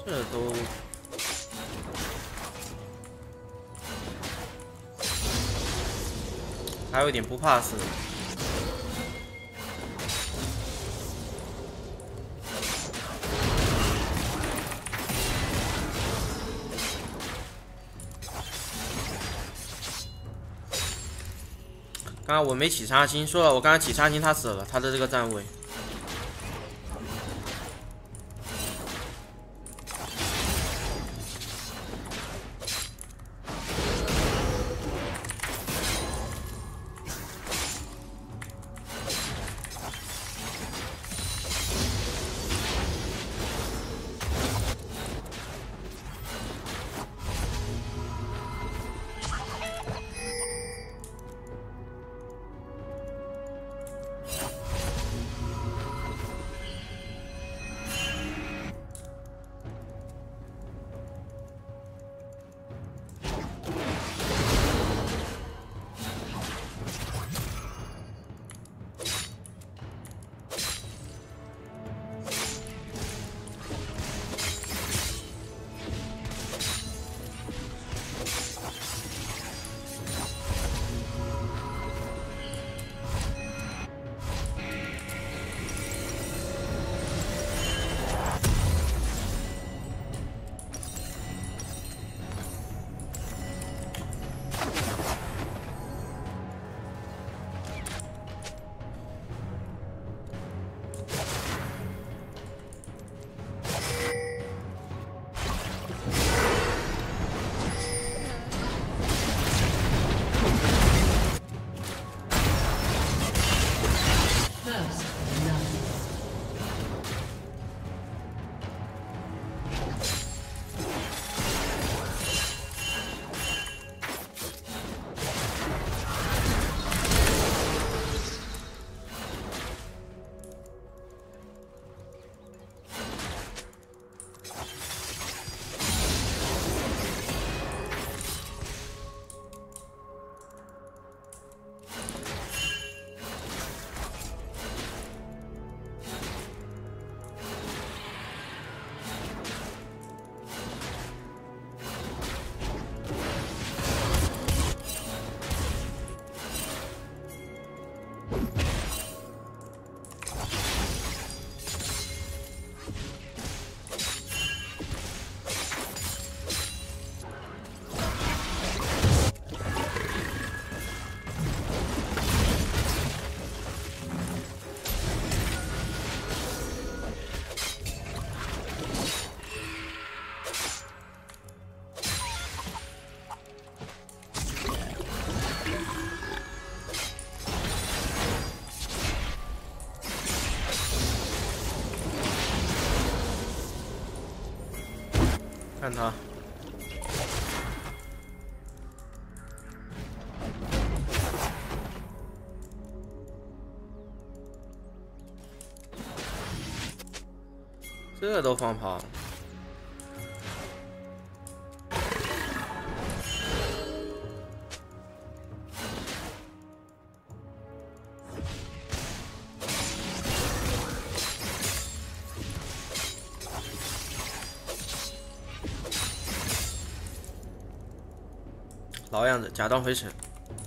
这都还有点不怕死。刚刚我没起杀星，说了我刚刚起杀星他死了，他的这个站位。 看他，这都放跑。 老样子，假装回城。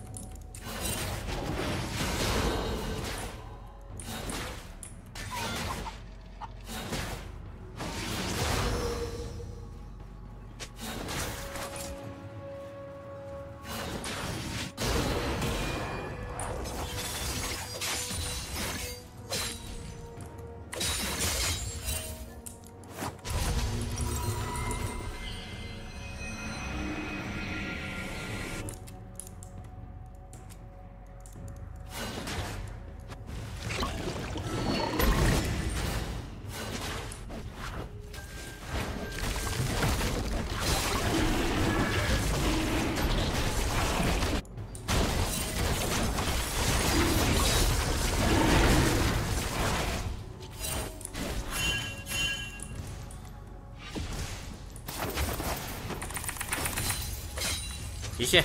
极限。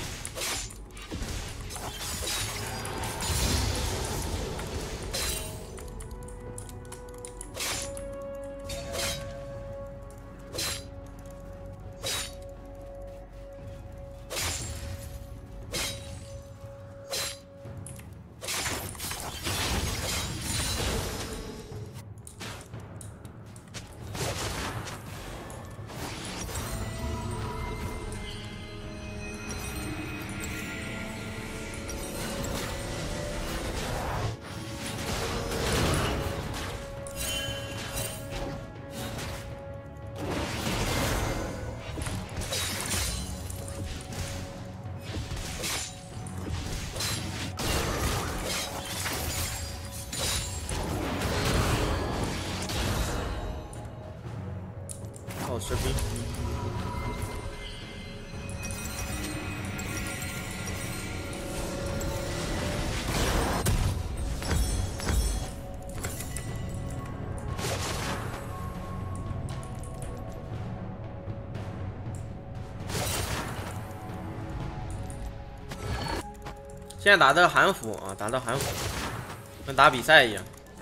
好士兵。现在打的韩服啊，打的韩服，跟打比赛一样。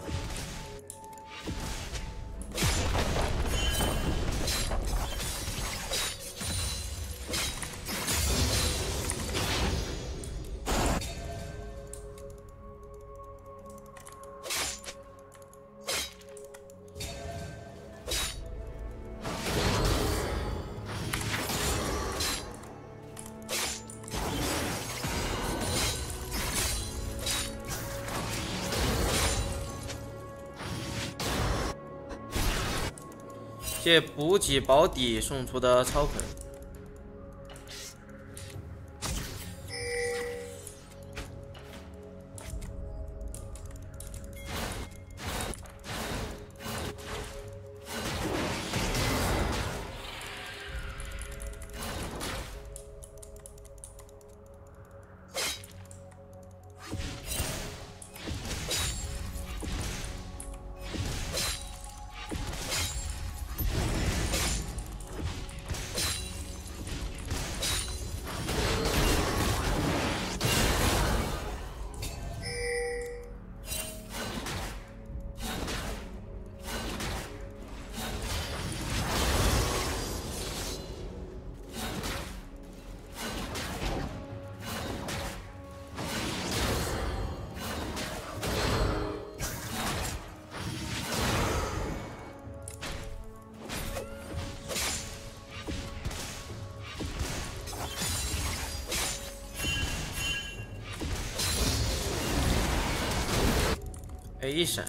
谢补给保底送出的超粉。A 闪，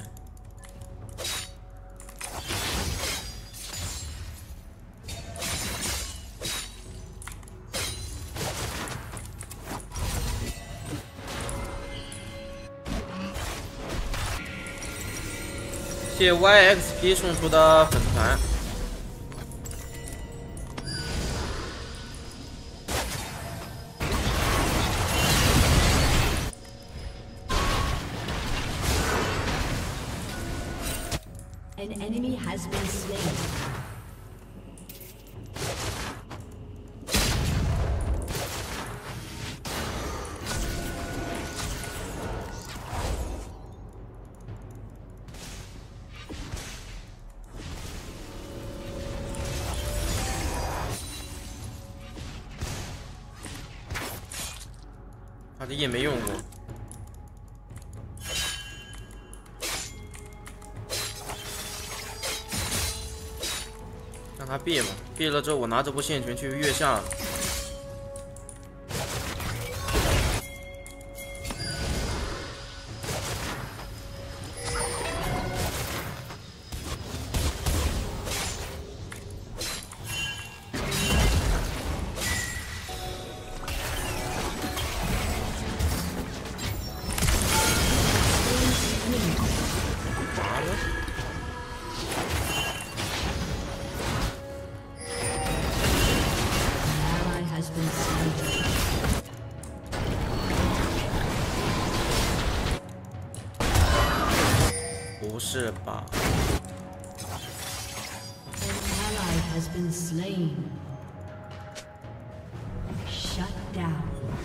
谢 YXP 送出的粉团。 An enemy has been slain. 他的也没用过。让他闭嘛，闭了之后我拿这波线权去月下了。不是吧 An ally has been slain. Shut down.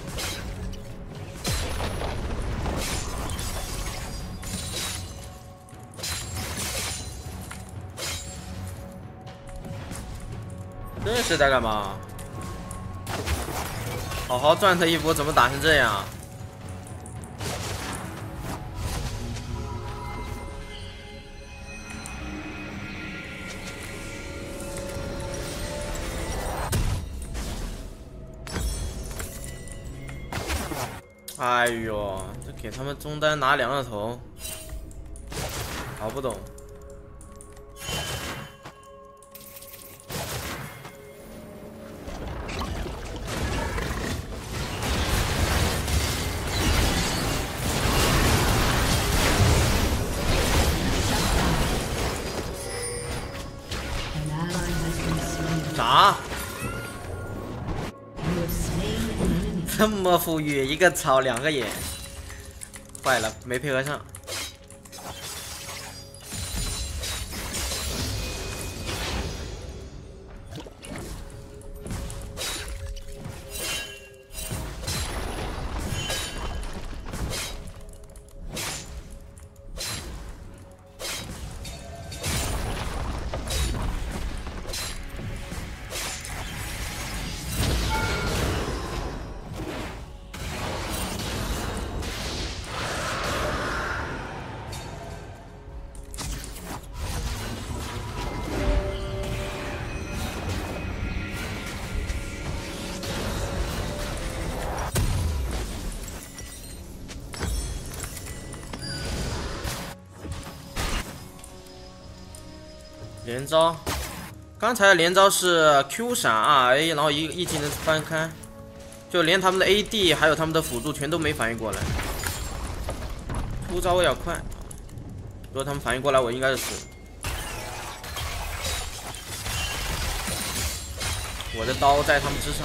这是在干嘛？好好赚他一波，怎么打成这样？哎呦，这给他们中单拿2个头，搞不懂。 An ally has been slain. 啥？ You have slain an enemy. 这么富裕，一个草2个眼，坏了，没配合上。连招，刚才的连招是 Q 闪 RA， 然后一技能翻开，就连他们的 AD 还有他们的辅助全都没反应过来。出招我要快，如果他们反应过来，我应该是死。我的刀在他们之上。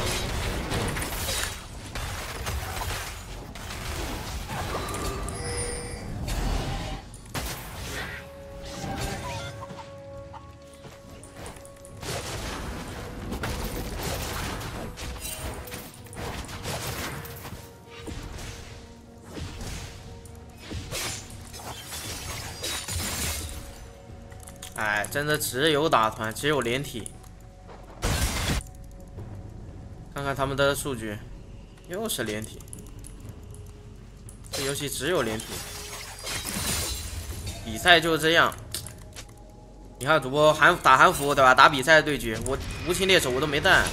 哎，真的只有打团，只有连体。看看他们的数据，又是连体。这游戏只有连体。比赛就是这样。你看主播打韩服对吧？打比赛对局，我无情猎手我都没带，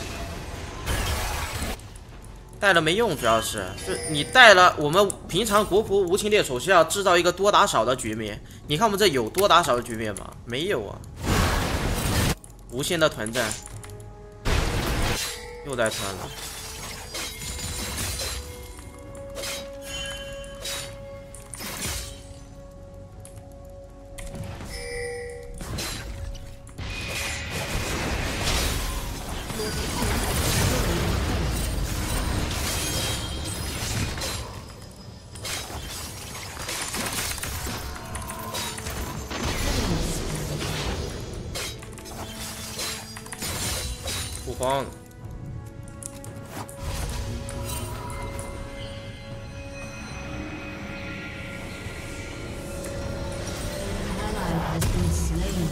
带了没用，主要是就你带了，我们平常国服无情猎手是要制造一个多打少的局面。你看我们这有多打少的局面吗？没有啊。无限的团战，又在团了。不慌。 Ally has been slain.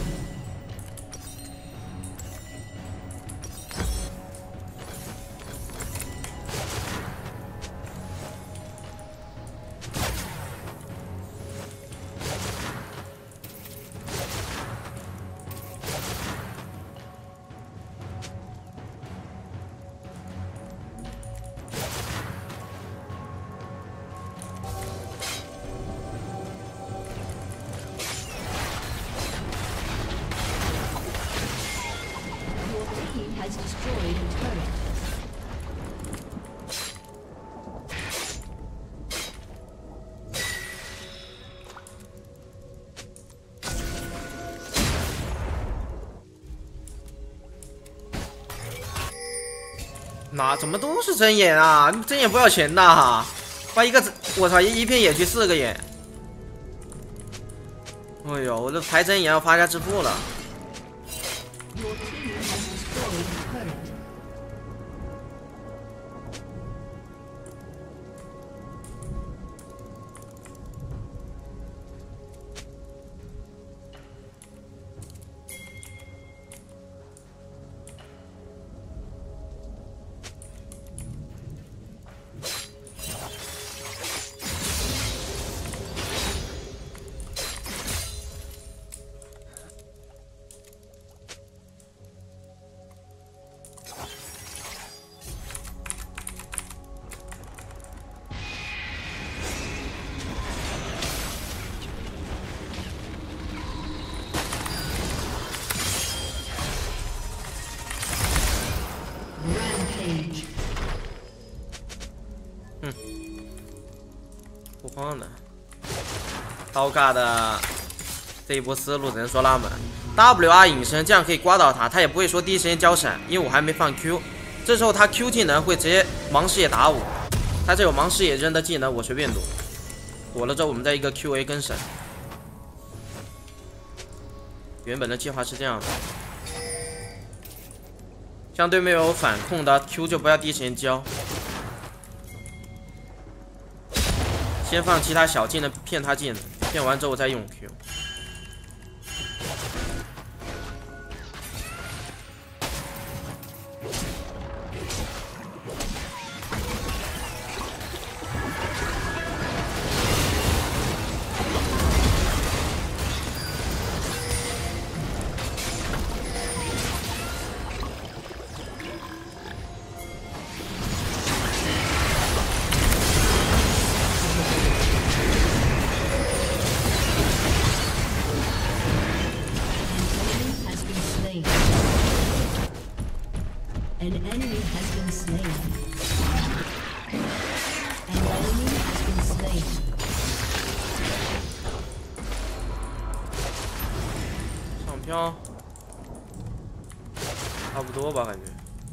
哪怎么都是针眼啊？针眼不要钱的哈！发一个，我操，一片眼去4个眼。哎呦，我这排针眼要发家致富了。 Your team has destroyed a turret. 不慌的，刀尬的这一波思路只能说拉满。 WR 隐身，这样可以刮到他，他也不会说第一时间交闪，因为我还没放 Q。这时候他 Q 技能会直接盲视野打我，他这有盲视野扔的技能，我随便躲。躲了之后，我们再一个 QA 跟闪。原本的计划是这样的，像对面有反控的 Q 就不要第一时间交，先放其他小技能骗他技能，骗完之后再用 Q。 An enemy has been slain. An enemy has been slain. 上飘，差不多吧，感觉。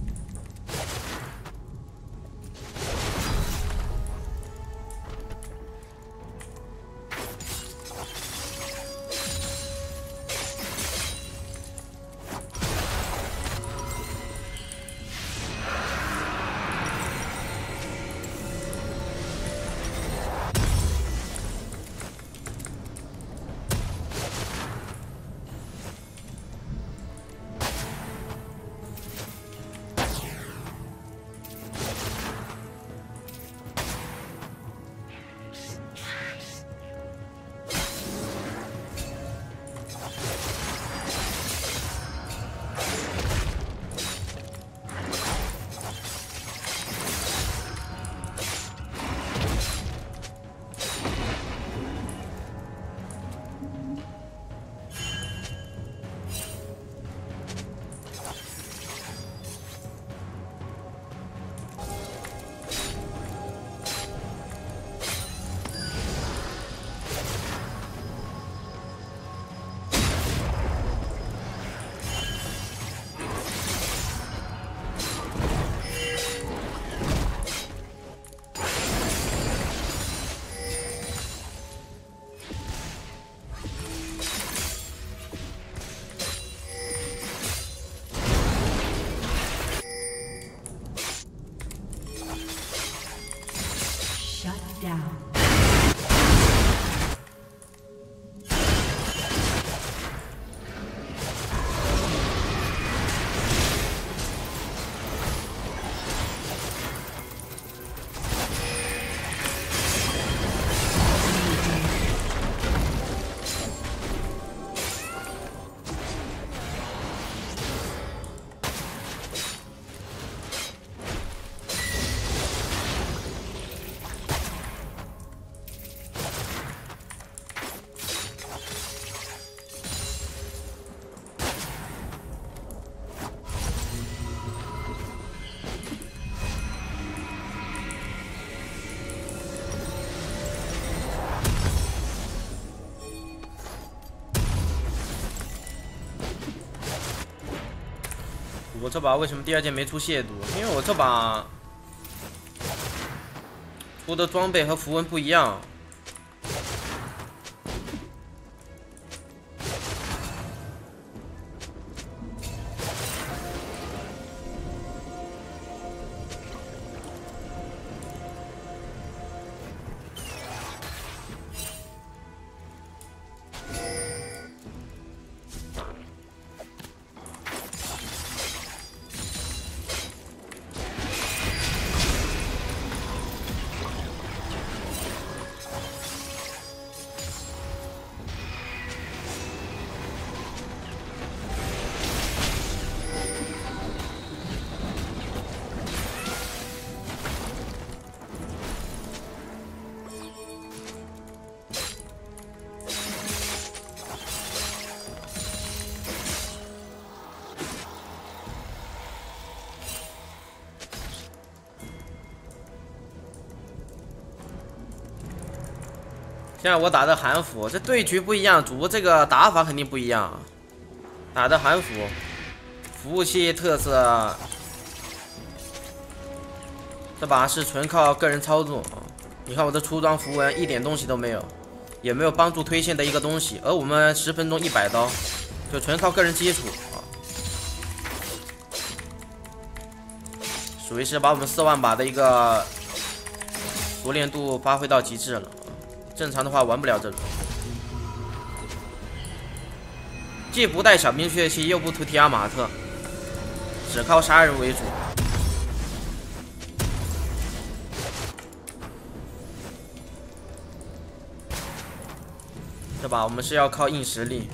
我这把为什么第二件没出亵渎？因为我这把出的装备和符文不一样。现在我打的韩服，这对局不一样，主播这个打法肯定不一样。 打的韩服，服务器特色，这把是纯靠个人操作啊！你看我的出装符文一点东西都没有，也没有帮助推线的一个东西，而我们10分钟100刀，就纯靠个人基础啊，属于是把我们4万把的一个熟练度发挥到极致了。正常的话玩不了这种。 既不带小兵血气，又不图提亚马特，只靠杀人为主。这把我们是要靠硬实力。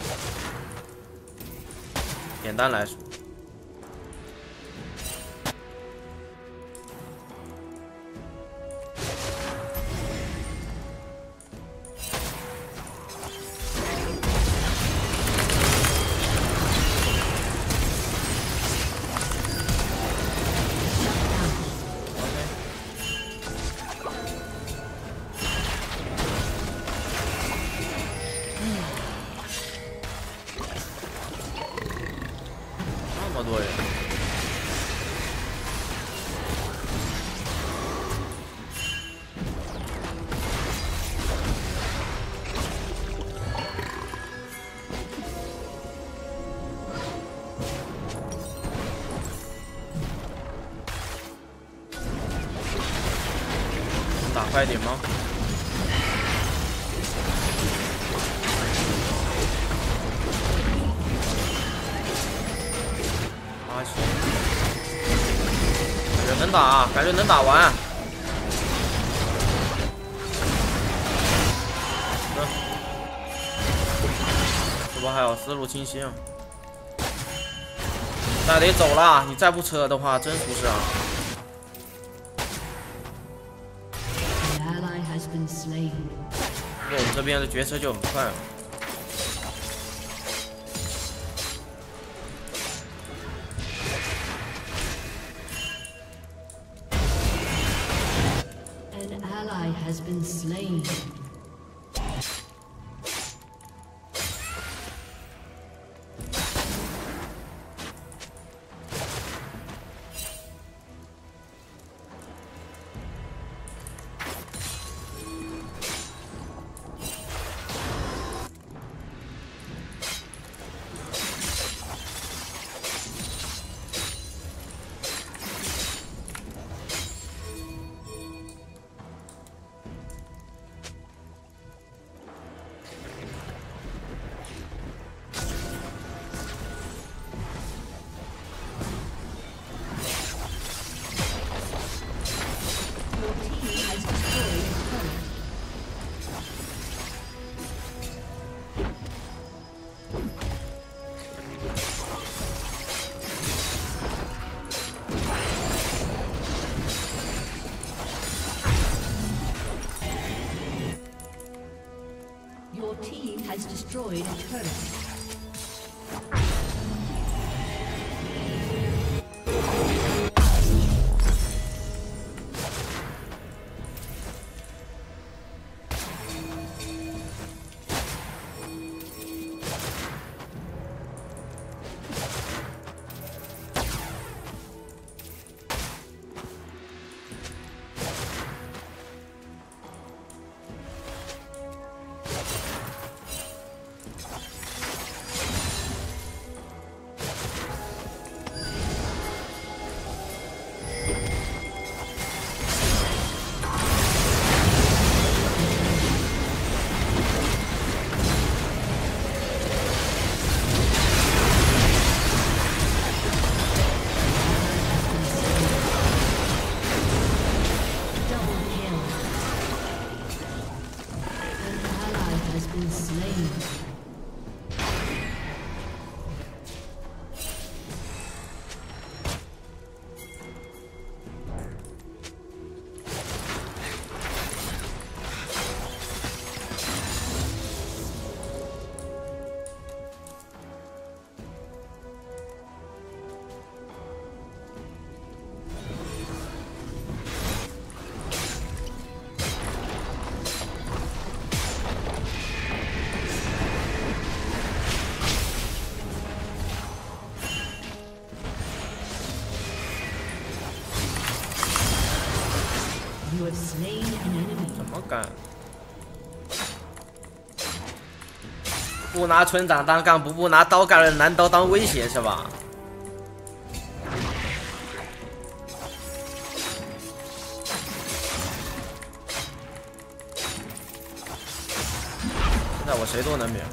简单来说，那么多人，能打快点吗？ 感觉能打，感觉能打完。这波还有思路清晰啊！那得走了，你再不撤的话，真出事啊！ 不过我们这边的决策就很快了。 Has been slain. Your team has destroyed a turret. You have slain an enemy. 怎么干？不拿村长当干部，不拿刀杆的男刀当威胁是吧？现在我谁都能秒。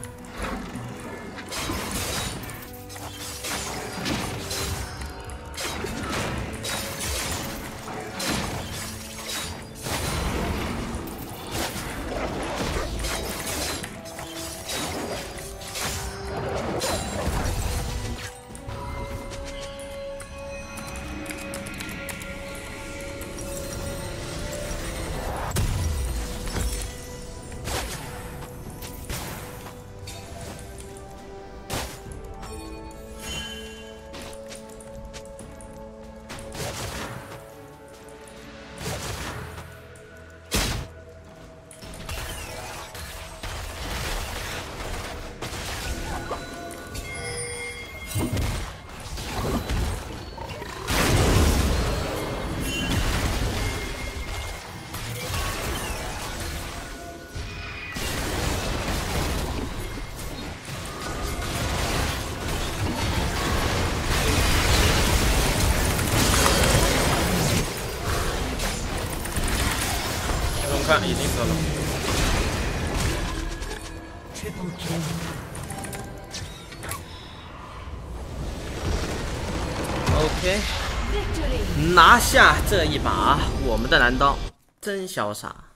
看，已经死了。 Triple kill. OK， Victory. 拿下这一把，我们的男刀真潇洒。